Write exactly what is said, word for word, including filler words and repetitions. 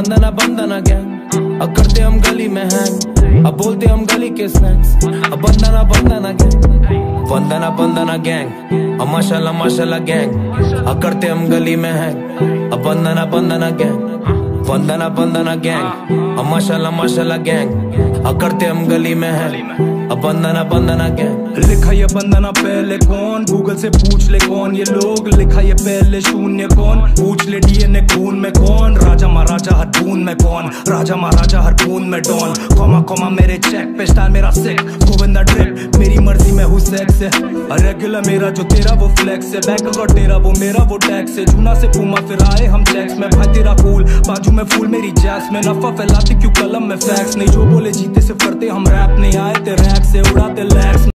बंदना बंदना gang, अब करते हम गली में हैंग, अब बोलते हम गली के स्नैक्स। अब बंदना बंदना गैंग, बंदना बंदना गैंग, अब माशाल्लाह माशाल्लाह गैंग, अब करते हम गली में हैंग। अब बंदना बंदना गैंग, बंदना बंदना गैंग, अब माशाल्लाह माशाल्लाह गैंग, अब करते हम गली में हैं। अब बंदना बंदना गैंग। लिखा ये बंदना पहले कौन, गूगल से पूछ ले कौन ये लोग। लिखा ये पहले शून्य कौन, पूछ ले डीएनए खून में कौन। राजा महाराजा हर बूंद में कौन, राजा महाराजा हर बूंद में डॉन। कॉमा कॉमा मेरे चेक पे स्टाइल मेरा सिक, गोविंदा ड्रिप मेरी मर्जी में हूँ सेक्स है। रेगुलर मेरा जो तेरा वो फ्लेक्स है, बैंक का तेरा वो मेरा वो टैक्स है। जूना से पूमा फिर आए हम टैक्स में, भाई तेरा कूल बाजू में फूल मेरी जैस में। नफा फैलाते क्यों कलम में फैक्स नहीं, जो बोले जीते से फरते हम रैप नहीं आए ते रैक से उड़ाते लैक्स।